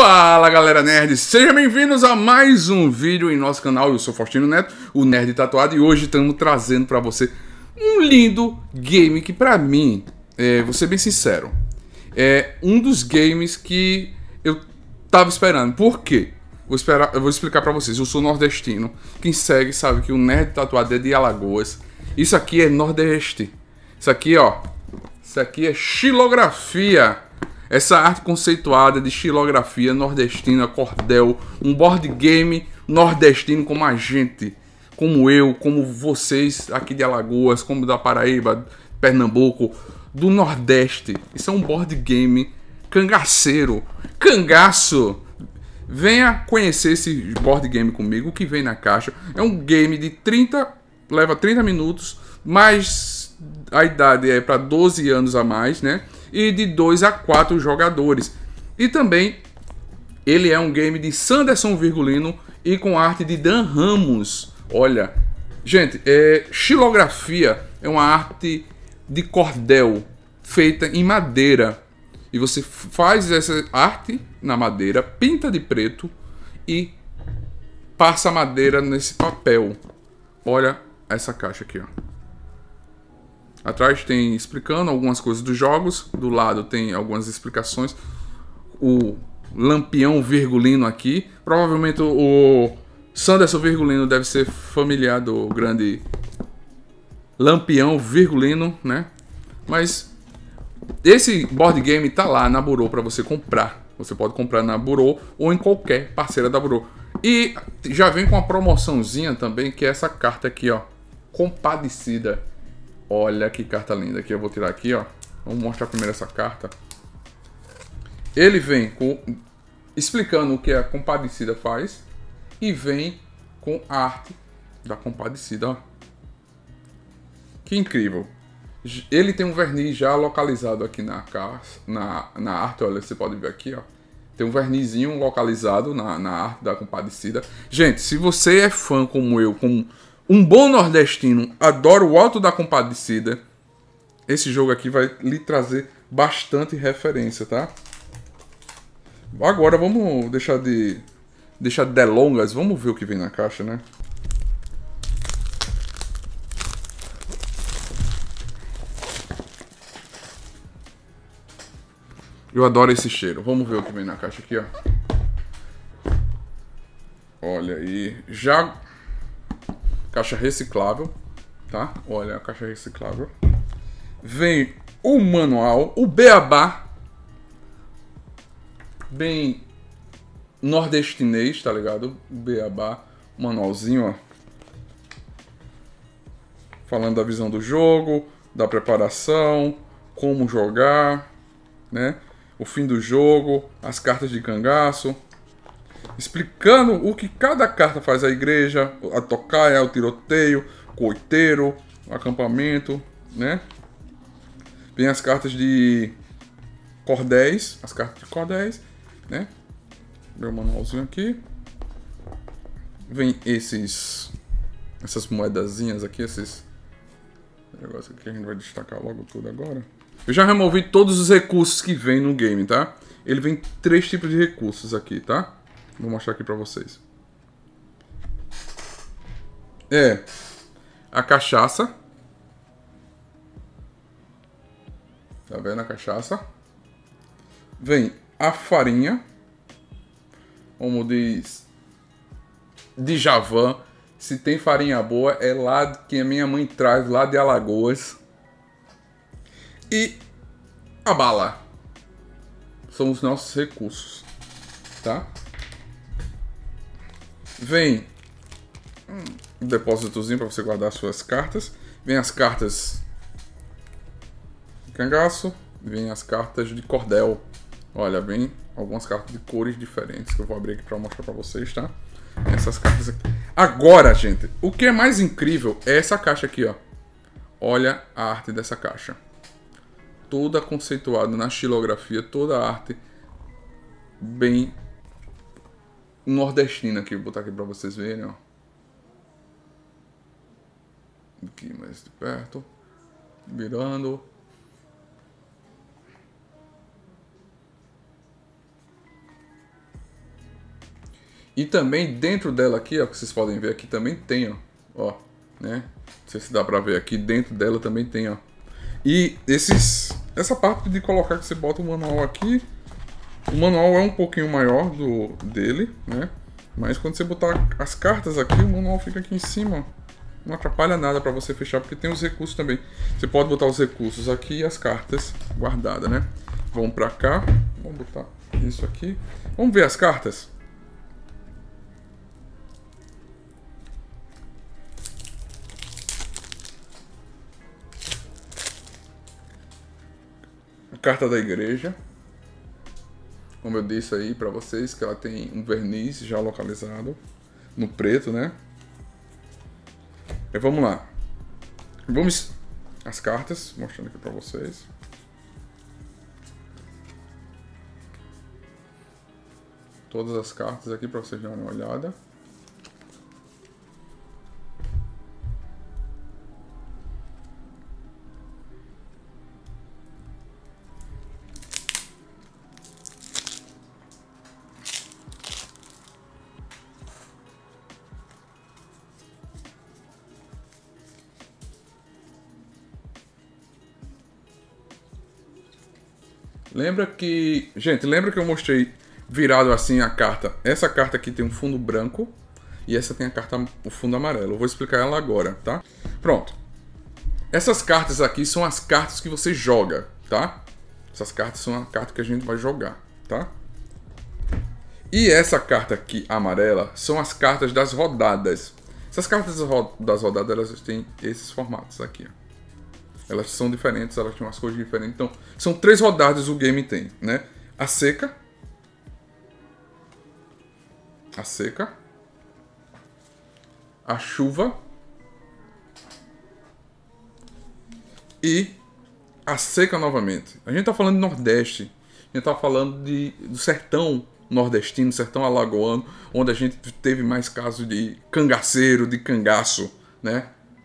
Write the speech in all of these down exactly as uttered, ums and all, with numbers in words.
Fala galera nerd, sejam bem-vindos a mais um vídeo em nosso canal. Eu sou Faustino Neto, o Nerd Tatuado, e hoje estamos trazendo para você um lindo game que pra mim, é, vou ser bem sincero, é um dos games que eu tava esperando. Por quê? Vou, esperar, eu vou explicar pra vocês. Eu sou nordestino, quem segue sabe que o Nerd Tatuado é de Alagoas. Isso aqui é nordeste, isso aqui ó, isso aqui é xilografia. Essa arte conceituada de xilografia nordestina, cordel, um board game nordestino como a gente, como eu, como vocês aqui de Alagoas, como da Paraíba, Pernambuco, do Nordeste. Isso é um board game cangaceiro, cangaço. Venha conhecer esse board game comigo, o que vem na caixa. É um game de trinta, leva trinta minutos, mas a idade é para doze anos a mais, né? E de dois a quatro jogadores. E também ele é um game de Sanderson Virgulino e com arte de Dan Ramos. Olha, gente, é, xilografia é uma arte de cordel feita em madeira. E você faz essa arte na madeira, pinta de preto e passa a madeira nesse papel. Olha essa caixa aqui, ó. Atrás tem explicando algumas coisas dos jogos. Do lado tem algumas explicações. O Lampião Virgulino aqui. Provavelmente o Sanderson Virgulino deve ser familiar do grande Lampião Virgulino, né? Mas esse board game tá lá na Burô para você comprar. Você pode comprar na Burô ou em qualquer parceira da Burô. E já vem com uma promoçãozinha também, que é essa carta aqui, ó. Compadecida. Olha que carta linda. Aqui eu vou tirar aqui, ó. Vamos mostrar primeiro essa carta. Ele vem com, explicando o que a Compadecida faz. E vem com a arte da Compadecida, ó. Que incrível. Ele tem um verniz já localizado aqui na, na, na arte. Olha, você pode ver aqui, ó. Tem um vernizinho localizado na, na arte da Compadecida. Gente, se você é fã como eu, como um bom nordestino, adora o Alto da Compadecida, esse jogo aqui vai lhe trazer bastante referência, tá? Agora vamos deixar de deixar de delongas, vamos ver o que vem na caixa, né? Eu adoro esse cheiro. Vamos ver o que vem na caixa aqui, ó. Olha aí, já caixa reciclável, tá? Olha a caixa reciclável. Vem o manual, o beabá, bem nordestinês, tá ligado? O beabá, o manualzinho, ó. Falando da visão do jogo, da preparação, como jogar, né? O fim do jogo, as cartas de cangaço. Explicando o que cada carta faz: a igreja, a tocaia, o tiroteio, o coiteiro, o acampamento, né? Vem as cartas de cordéis, as cartas de cordéis, né? Meu manualzinho aqui. Vem esses, essas moedazinhas aqui, esses negócios aqui, a gente vai destacar logo tudo agora. Eu já removi todos os recursos que vem no game, tá? Ele vem três tipos de recursos aqui, tá? Vou mostrar aqui pra vocês. É a cachaça. Tá vendo a cachaça? Vem a farinha. Como diz Djavan, se tem farinha boa é lá que a minha mãe traz, lá de Alagoas. E a bala. São os nossos recursos, tá? Vem um depósitozinho para você guardar suas cartas. Vem as cartas de cangaço. Vem as cartas de cordel. Olha, vem algumas cartas de cores diferentes que eu vou abrir aqui para mostrar para vocês, tá? Essas cartas aqui. Agora, gente, o que é mais incrível é essa caixa aqui, ó. Olha a arte dessa caixa. Toda conceituada na xilografia, toda a arte bem nordestina aqui. Vou botar aqui para vocês verem, ó. Aqui mais de perto. Virando. E também dentro dela aqui, ó, que vocês podem ver aqui também tem, ó, ó, né? Não sei se dá pra ver aqui, dentro dela também tem, ó. E esses, essa parte de colocar que você bota o manual aqui, o manual é um pouquinho maior do dele, né? Mas quando você botar as cartas aqui, o manual fica aqui em cima, ó. Não atrapalha nada para você fechar, porque tem os recursos também. Você pode botar os recursos aqui e as cartas guardadas, né? Vamos para cá. Vamos botar isso aqui. Vamos ver as cartas. A carta da igreja. Como eu disse aí para vocês, que ela tem um verniz já localizado no preto, né? E vamos lá. Vamos as cartas, mostrando aqui para vocês. Todas as cartas aqui para vocês darem uma olhada. Lembra que... Gente, lembra que eu mostrei virado assim a carta? Essa carta aqui tem um fundo branco e essa tem a carta, o fundo amarelo. Eu vou explicar ela agora, tá? Pronto. Essas cartas aqui são as cartas que você joga, tá? Essas cartas são a carta que a gente vai jogar, tá? E essa carta aqui, amarela, são as cartas das rodadas. Essas cartas das rodadas, elas têm esses formatos aqui, ó. Elas são diferentes, elas têm umas cores diferentes. Então, são três rodadas o game tem, né? A seca. A seca. A chuva. E a seca novamente. A gente tá falando de Nordeste. A gente tá falando de, do sertão nordestino, sertão alagoano, onde a gente teve mais casos de cangaceiro, de cangaço, né?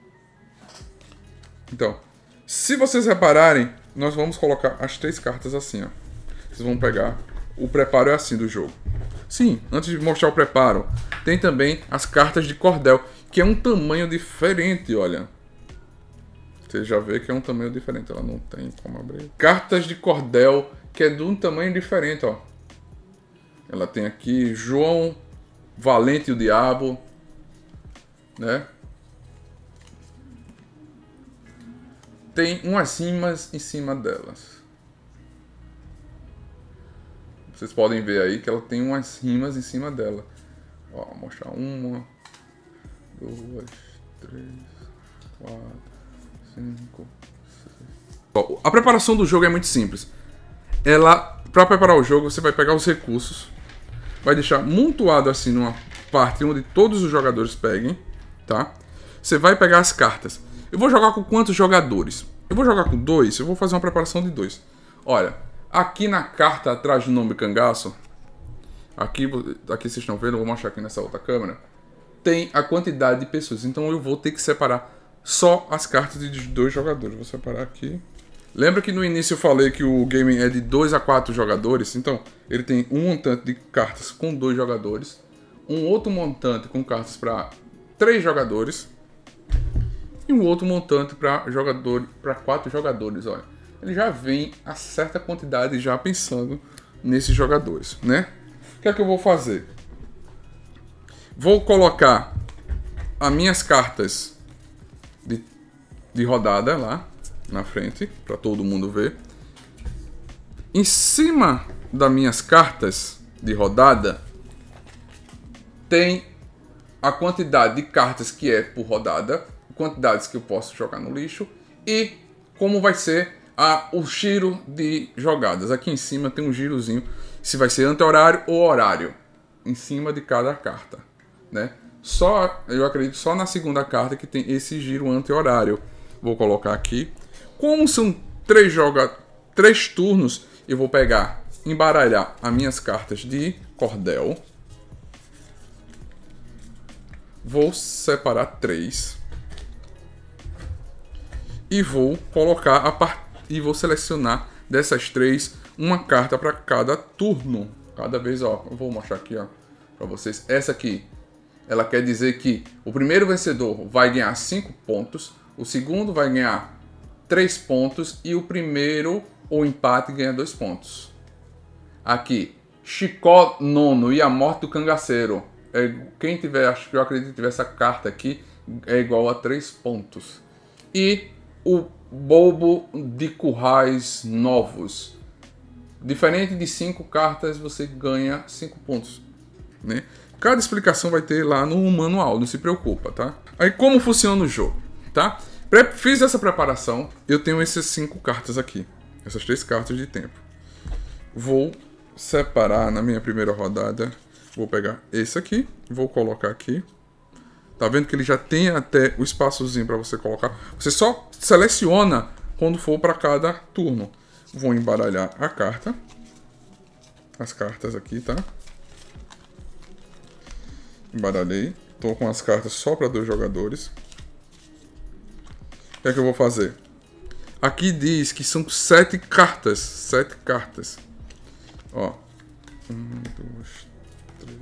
Então... Se vocês repararem, nós vamos colocar as três cartas assim, ó. Vocês vão pegar... O preparo é assim do jogo. Sim, antes de mostrar o preparo, tem também as cartas de cordel, que é um tamanho diferente, olha. Você já vê que é um tamanho diferente, ela não tem como abrir. Cartas de cordel, que é de um tamanho diferente, ó. Ela tem aqui João Valente e o Diabo, né? Tem umas rimas em cima delas. Vocês podem ver aí que ela tem umas rimas em cima dela. Ó, vou mostrar uma, duas, três, quatro, cinco, seis. Ó, a preparação do jogo é muito simples. Ela, para preparar o jogo, você vai pegar os recursos, vai deixar montuado assim numa parte onde todos os jogadores peguem, tá? Você vai pegar as cartas. Eu vou jogar com quantos jogadores? Eu vou jogar com dois, eu vou fazer uma preparação de dois. Olha, aqui na carta atrás do nome cangaço, aqui, aqui vocês estão vendo, eu vou mostrar aqui nessa outra câmera, tem a quantidade de pessoas. Então eu vou ter que separar só as cartas de dois jogadores. Vou separar aqui. Lembra que no início eu falei que o game é de dois a quatro jogadores? Então ele tem um montante de cartas com dois jogadores, um outro montante com cartas para três jogadores, e um outro montante para jogador, para quatro jogadores, olha. Ele já vem a certa quantidade já pensando nesses jogadores, né? O que é que eu vou fazer? Vou colocar as minhas cartas de, de rodada lá na frente, para todo mundo ver. Em cima das minhas cartas de rodada, tem a quantidade de cartas que é por rodada, quantidades que eu posso jogar no lixo e como vai ser a, o giro de jogadas. Aqui em cima tem um girozinho, se vai ser anti-horário ou horário, em cima de cada carta, né? Só, eu acredito só na segunda carta que tem esse giro anti-horário. Vou colocar aqui. Como são três, joga, três turnos, eu vou pegar, embaralhar as minhas cartas de cordel. Vou separar três. E vou colocar a part... e vou selecionar dessas três uma carta para cada turno. Cada vez, ó, eu vou mostrar aqui, ó. para vocês. Essa aqui, ela quer dizer que o primeiro vencedor vai ganhar cinco pontos, o segundo vai ganhar três pontos e o primeiro, o empate, ganha dois pontos. Aqui, Chicó Nono e a morte do cangaceiro. É, quem tiver, acho que eu acredito que tiver essa carta aqui, é igual a três pontos. E o Bobo de Currais Novos. Diferente de cinco cartas, você ganha cinco pontos, né? Cada explicação vai ter lá no manual, não se preocupa, tá? Aí como funciona o jogo, tá? Fiz essa preparação, eu tenho essas cinco cartas aqui. Essas três cartas de tempo. Vou separar na minha primeira rodada. Vou pegar esse aqui, vou colocar aqui. Tá vendo que ele já tem até o espaçozinho para você colocar. Você só seleciona quando for para cada turno. Vou embaralhar a carta. As cartas aqui, tá? Embaralhei. Tô com as cartas só para dois jogadores. O que é que eu vou fazer? Aqui diz que são sete cartas. Sete cartas. Ó. Um, dois, três.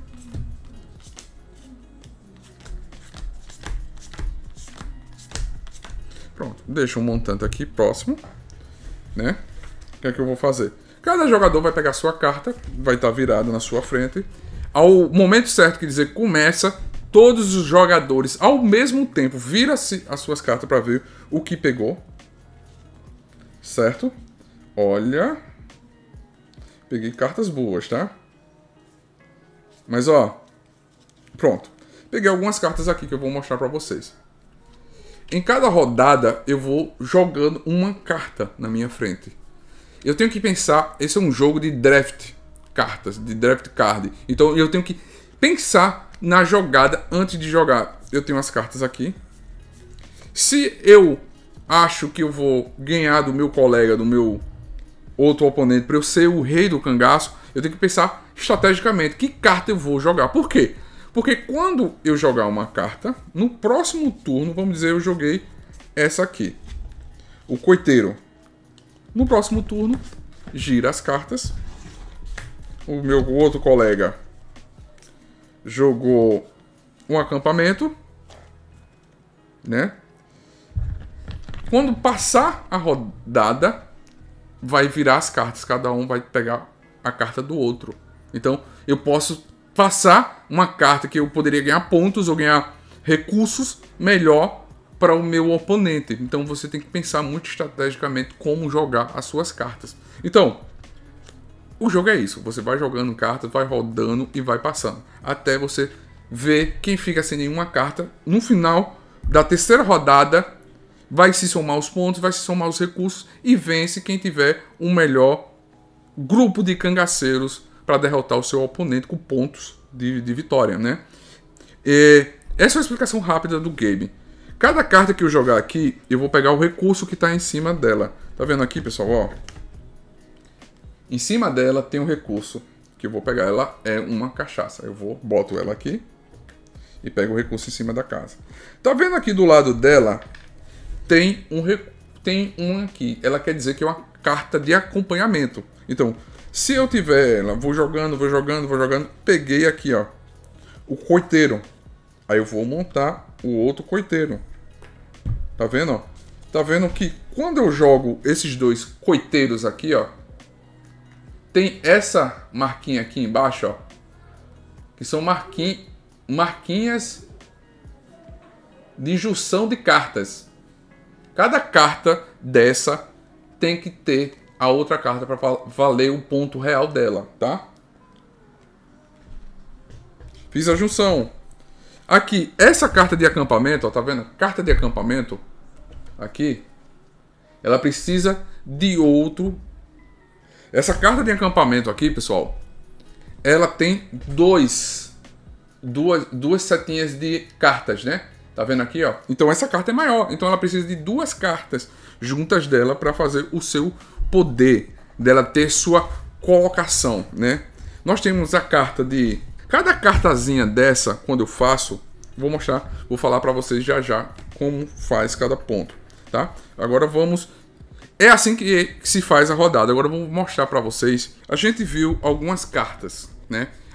Pronto. Deixa um montante aqui próximo. Né? O que é que eu vou fazer? Cada jogador vai pegar sua carta. Vai estar virada na sua frente. Ao momento certo, que dizer começa, todos os jogadores ao mesmo tempo viram-se as suas cartas para ver o que pegou. Certo? Olha. Peguei cartas boas, tá? Mas ó. Pronto. Peguei algumas cartas aqui que eu vou mostrar para vocês. Em cada rodada eu vou jogando uma carta na minha frente. Eu tenho que pensar, esse é um jogo de draft. Cartas, de draft card. Então eu tenho que pensar na jogada antes de jogar. Eu tenho as cartas aqui. Se eu acho que eu vou ganhar do meu colega, do meu outro oponente, para eu ser o rei do cangaço, eu tenho que pensar estrategicamente que carta eu vou jogar. Por quê? Porque quando eu jogar uma carta, no próximo turno, vamos dizer, eu joguei essa aqui. O coiteiro. No próximo turno, gira as cartas. O meu outro colega jogou um acampamento, né? Quando passar a rodada, vai virar as cartas. Cada um vai pegar a carta do outro. Então, eu posso passar uma carta que eu poderia ganhar pontos ou ganhar recursos melhor para o meu oponente. Então, você tem que pensar muito estrategicamente como jogar as suas cartas. Então, o jogo é isso, você vai jogando cartas, vai rodando e vai passando. Até você ver quem fica sem nenhuma carta. No final da terceira rodada, vai se somar os pontos, vai se somar os recursos e vence quem tiver um melhor grupo de cangaceiros para derrotar o seu oponente com pontos de, de vitória, né? E essa é uma explicação rápida do game. Cada carta que eu jogar aqui, eu vou pegar o recurso que está em cima dela. Tá vendo aqui, pessoal? Ó. Em cima dela tem um recurso que eu vou pegar. Ela é uma cachaça. Eu vou, boto ela aqui e pego o recurso em cima da casa. Tá vendo aqui do lado dela? Tem um, tem um aqui. Ela quer dizer que é uma carta de acompanhamento. Então, se eu tiver ela, vou jogando, vou jogando, vou jogando. Peguei aqui, ó, o coiteiro. Aí eu vou montar o outro coiteiro. Tá vendo, ó? Tá vendo que quando eu jogo esses dois coiteiros aqui, ó, tem essa marquinha aqui embaixo, ó, que são marquinhas, marquinhas de junção de cartas. Cada carta dessa tem que ter a outra carta para valer o ponto real dela, tá? Fiz a junção. Aqui, essa carta de acampamento, ó, tá vendo? Carta de acampamento, aqui, ela precisa de outro. Essa carta de acampamento aqui, pessoal, ela tem dois, duas, duas setinhas de cartas, né? Tá vendo aqui, ó? Então essa carta é maior. Então ela precisa de duas cartas juntas dela para fazer o seu poder, dela ter sua colocação, né? Nós temos a carta de... Cada cartazinha dessa, quando eu faço, vou mostrar, vou falar para vocês já já como faz cada ponto, tá? Agora vamos... É assim que se faz a rodada. Agora eu vou mostrar para vocês. A gente viu algumas cartas, né?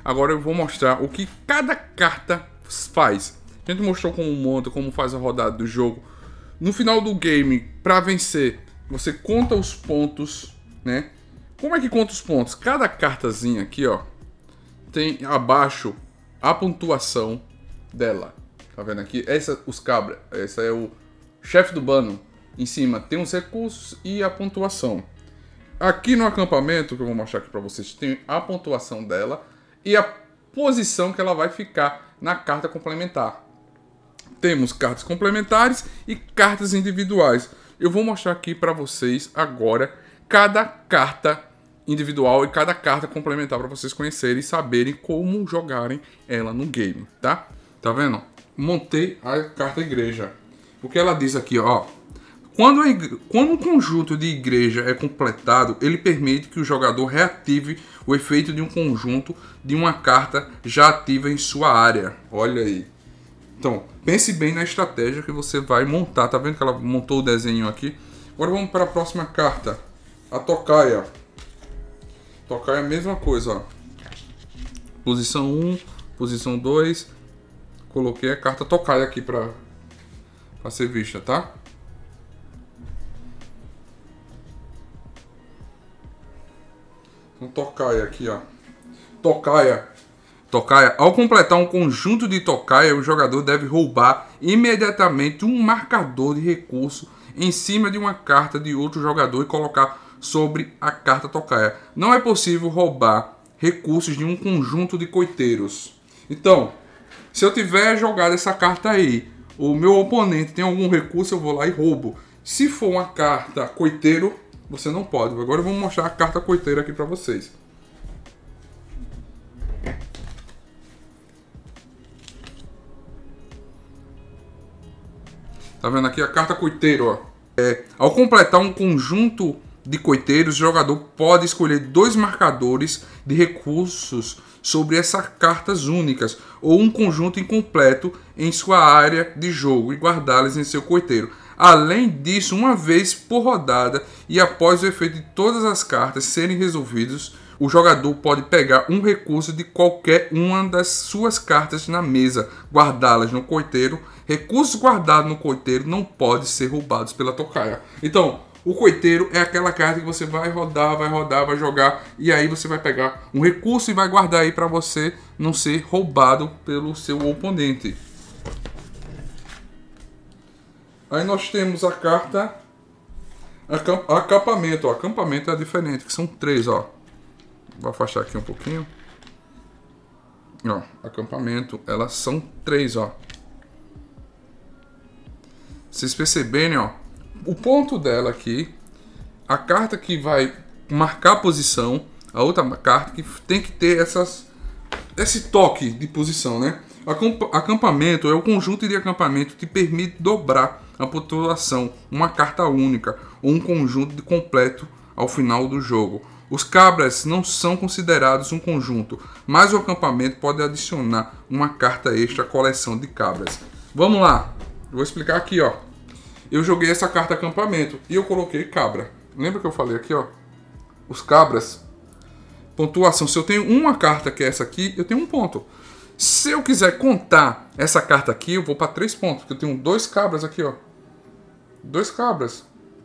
Agora eu vou mostrar o que cada carta faz. A gente mostrou como monta, como faz a rodada do jogo. No final do game, para vencer, você conta os pontos, né? Como é que conta os pontos? Cada cartazinha aqui, ó, tem abaixo a pontuação dela. Tá vendo aqui? Essa, os cabras, essa é o chefe do bando. Em cima tem os recursos e a pontuação. Aqui no acampamento, que eu vou mostrar aqui para vocês, tem a pontuação dela e a posição que ela vai ficar na carta complementar. Temos cartas complementares e cartas individuais. Eu vou mostrar aqui para vocês agora cada carta individual e cada carta complementar para vocês conhecerem e saberem como jogarem ela no game, tá? Tá vendo? Montei a carta igreja. O que ela diz aqui, ó. Quando, a igre... Quando um conjunto de igreja é completado, ele permite que o jogador reative o efeito de um conjunto de uma carta já ativa em sua área. Olha aí. Então, pense bem na estratégia que você vai montar. Tá vendo que ela montou o desenho aqui? Agora vamos para a próxima carta. A tocaia. Tocaia é a mesma coisa, ó. Posição um, posição dois. Coloquei a carta tocaia aqui para para ser vista, tá? Então, tocaia aqui, ó. Tocaia. Tocaia. Ao completar um conjunto de tocaia, o jogador deve roubar imediatamente um marcador de recurso em cima de uma carta de outro jogador e colocar sobre a carta tocaia. Não é possível roubar recursos de um conjunto de coiteiros. Então, se eu tiver jogado essa carta aí, o meu oponente tem algum recurso, eu vou lá e roubo. Se for uma carta coiteiro, você não pode. Agora eu vou mostrar a carta coiteiro aqui para vocês. Tá vendo aqui a carta coiteiro, ó. É, ao completar um conjunto de coiteiros, o jogador pode escolher dois marcadores de recursos sobre essas cartas únicas ou um conjunto incompleto em sua área de jogo e guardá-las em seu coiteiro. Além disso, uma vez por rodada e após o efeito de todas as cartas serem resolvidos, o jogador pode pegar um recurso de qualquer uma das suas cartas na mesa, guardá-las no coiteiro. Recursos guardados no coiteiro não podem ser roubados pela tocaia. Então, o coiteiro é aquela carta que você vai rodar, vai rodar, vai jogar, e aí você vai pegar um recurso e vai guardar aí para você não ser roubado pelo seu oponente. Aí nós temos a carta acampamento. Ó. Acampamento é diferente, que são três, ó. Vou afastar aqui um pouquinho. Ó, acampamento, elas são três, ó. Vocês perceberem, ó. O ponto dela aqui, a carta que vai marcar a posição, a outra carta que tem que ter essas, esse toque de posição, né? Acampamento é o conjunto de acampamento que permite dobrar a pontuação, uma carta única ou um conjunto de completo ao final do jogo. Os cabras não são considerados um conjunto, mas o acampamento pode adicionar uma carta extra à coleção de cabras. Vamos lá, eu vou explicar aqui, ó. Eu joguei essa carta acampamento e eu coloquei cabra. Lembra que eu falei aqui, ó? Os cabras. Pontuação. Se eu tenho uma carta que é essa aqui, eu tenho um ponto. Se eu quiser contar essa carta aqui, eu vou para três pontos. Porque eu tenho dois cabras aqui, ó. Dois cabras.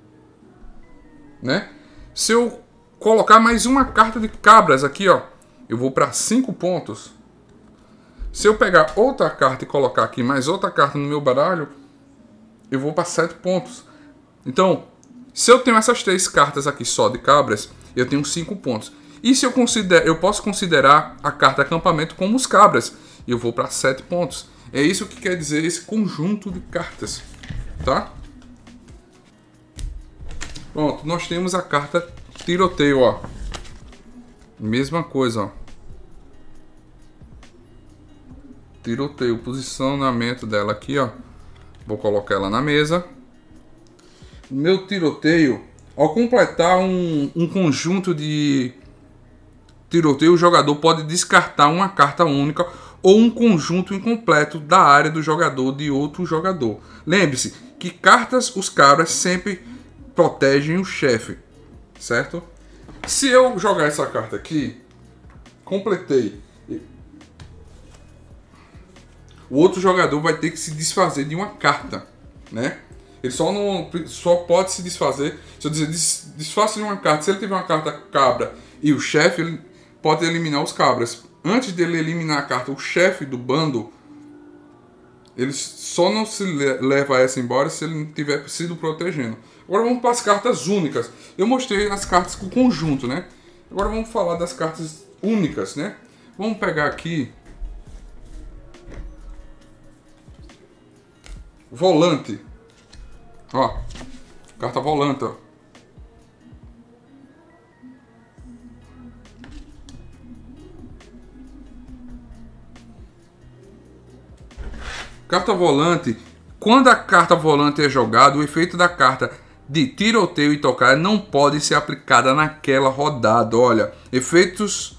Né? Se eu colocar mais uma carta de cabras aqui, ó, eu vou para cinco pontos. Se eu pegar outra carta e colocar aqui mais outra carta no meu baralho, eu vou para sete pontos. Então, se eu tenho essas três cartas aqui só de cabras, eu tenho cinco pontos. E se eu considero, eu posso considerar a carta acampamento como os cabras, e eu vou para sete pontos. É isso que quer dizer esse conjunto de cartas, tá? Pronto, nós temos a carta tiroteio, ó. Mesma coisa, ó. Tiroteio, posicionamento dela aqui, ó. Vou colocar ela na mesa. Meu tiroteio, ao completar um, um conjunto de tiroteio, o jogador pode descartar uma carta única ou um conjunto incompleto da área do jogador de outro jogador. Lembre-se que cartas, os cabras sempre protegem o chefe, certo? Se eu jogar essa carta aqui, completei, o outro jogador vai ter que se desfazer de uma carta, né? Ele só, não, só pode se desfazer, se eu dizer des, desfaça de uma carta, se ele tiver uma carta cabra e o chefe, ele pode eliminar os cabras. Antes dele eliminar a carta, o chefe do bando, ele só não se leva essa embora se ele não tiver sido protegendo. Agora vamos para as cartas únicas. Eu mostrei as cartas com conjunto, né? Agora vamos falar das cartas únicas, né? Vamos pegar aqui volante. Ó, carta volante, ó. Carta volante. Quando a carta volante é jogada, o efeito da carta de tiroteio e tocar não pode ser aplicada naquela rodada. Olha, efeitos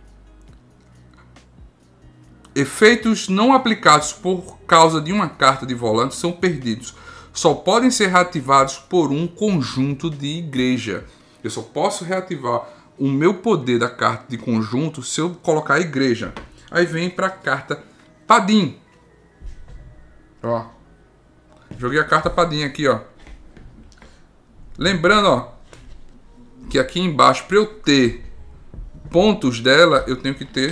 efeitos não aplicados por causa de uma carta de volante são perdidos. Só podem ser reativados por um conjunto de igreja. Eu só posso reativar o meu poder da carta de conjunto se eu colocar a igreja. Aí vem para a carta Padim. Ó, joguei a carta Padim aqui, ó. Lembrando, ó, que aqui embaixo, para eu ter pontos dela, eu tenho que ter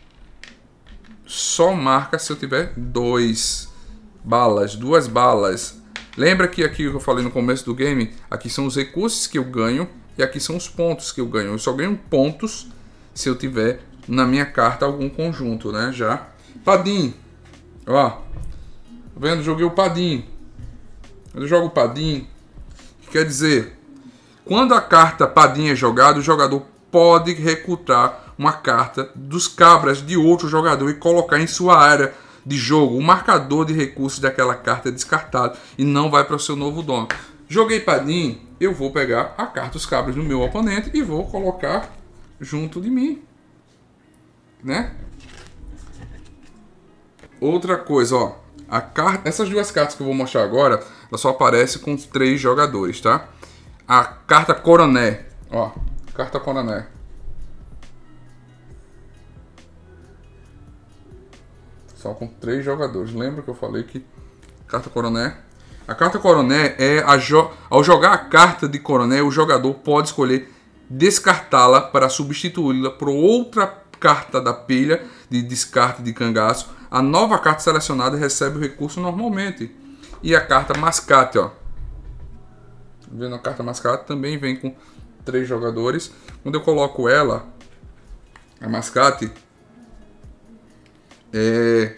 só marca se eu tiver dois balas, duas balas. Lembra que aqui que eu falei no começo do game, aqui são os recursos que eu ganho e aqui são os pontos que eu ganho. Eu só ganho pontos se eu tiver na minha carta algum conjunto, né? Já. Padim, ó, tá vendo? Joguei o Padim. Quando eu jogo o Padim, quer dizer, quando a carta Padim é jogada, o jogador pode recrutar uma carta dos cabras de outro jogador e colocar em sua área de jogo. O marcador de recursos daquela carta é descartado e não vai para o seu novo dono. Joguei Padim, eu vou pegar a carta dos cabras do meu oponente e vou colocar junto de mim, né? Outra coisa, ó, a carta, essas duas cartas que eu vou mostrar agora, ela só aparece com três jogadores, tá? A carta Coroné, ó, carta Coroné. Só com três jogadores. Lembra que eu falei que carta Coroné? A carta Coroné é a jo ao jogar a carta de Coroné, o jogador pode escolher descartá-la para substituí-la por outra carta da pilha de descarte de cangaço. A nova carta selecionada recebe o recurso normalmente. E a carta Mascate, ó. Vendo a carta Mascate também vem com três jogadores. Quando eu coloco ela, a Mascate, é,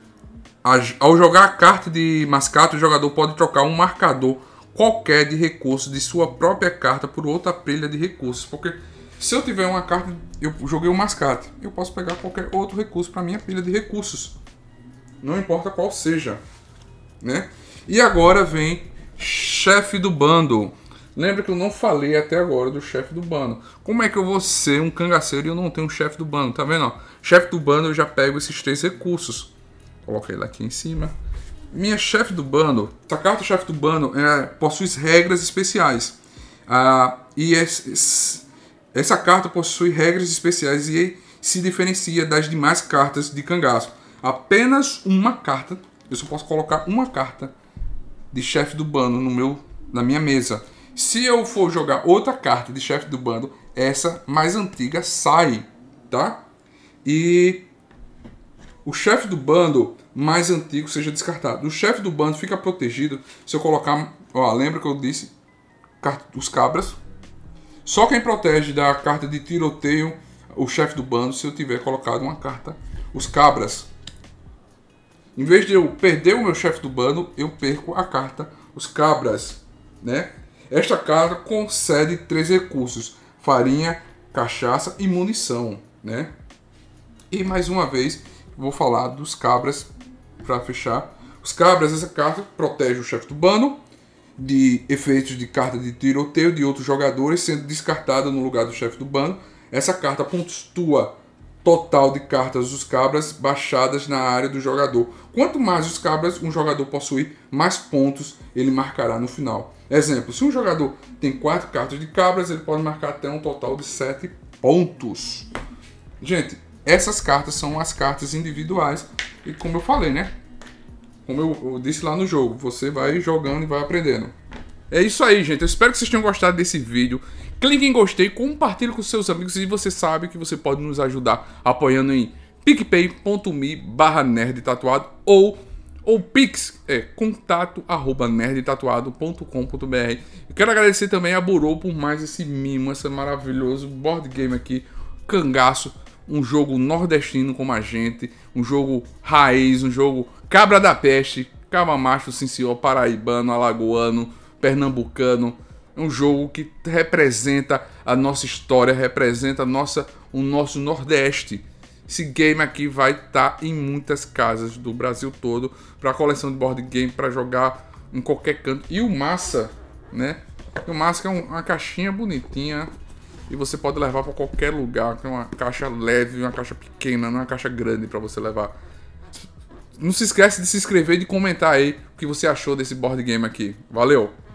ao jogar a carta de Mascate, o jogador pode trocar um marcador qualquer de recursos de sua própria carta por outra pilha de recursos. Porque se eu tiver uma carta, eu joguei um Mascate, eu posso pegar qualquer outro recurso para minha pilha de recursos. Não importa qual seja, né? E agora vem chefe do bando. Lembra que eu não falei até agora do chefe do bando. Como é que eu vou ser um cangaceiro e eu não tenho um chefe do bando? Tá vendo? Ó? Chefe do bando, eu já pego esses três recursos. Coloquei ele aqui em cima. Minha chefe do bando. Essa carta chefe do bando é, possui regras especiais. Ah, e esse, essa carta possui regras especiais e se diferencia das demais cartas de cangaço. Apenas uma carta. Eu só posso colocar uma carta de chefe do bando no meu, na minha mesa. Se eu for jogar outra carta de chefe do bando, essa mais antiga sai, tá? E o chefe do bando mais antigo seja descartado. O chefe do bando fica protegido se eu colocar... Ó, lembra que eu disse os cabras? Só quem protege da carta de tiroteio o chefe do bando se eu tiver colocado uma carta, os cabras. Em vez de eu perder o meu chefe do bando, eu perco a carta, os cabras, né? Esta carta concede três recursos: farinha, cachaça e munição, né? E mais uma vez, vou falar dos cabras para fechar. Os cabras, essa carta protege o chefe do bando de efeitos de carta de tiroteio de outros jogadores, sendo descartada no lugar do chefe do bando. Essa carta pontua total de cartas dos cabras baixadas na área do jogador. Quanto mais os cabras um jogador possuir, mais pontos ele marcará no final. Exemplo, se um jogador tem quatro cartas de cabras, ele pode marcar até um total de sete pontos. Gente, essas cartas são as cartas individuais. E como eu falei, né? como eu, eu disse lá no jogo, você vai jogando e vai aprendendo. É isso aí, gente. Eu espero que vocês tenham gostado desse vídeo. Clique em gostei, compartilhe com seus amigos e você sabe que você pode nos ajudar apoiando em picpay.me barra nerdtatuado ou ou pix, é contato arroba nerdtatuado ponto com ponto br. Eu quero agradecer também a Burô por mais esse mimo, esse maravilhoso board game aqui, Cangaço, um jogo nordestino como a gente, um jogo raiz, um jogo cabra da peste, cabra macho, sim senhor, paraibano, alagoano, pernambucano, um jogo que representa a nossa história, representa a nossa, o nosso Nordeste. Esse game aqui vai estar em muitas casas do Brasil todo para coleção de board game, para jogar em qualquer canto. E o massa, né? O massa é uma caixinha bonitinha e você pode levar para qualquer lugar. É uma caixa leve, uma caixa pequena, não é uma caixa grande para você levar. Não se esquece de se inscrever e de comentar aí o que você achou desse board game aqui. Valeu!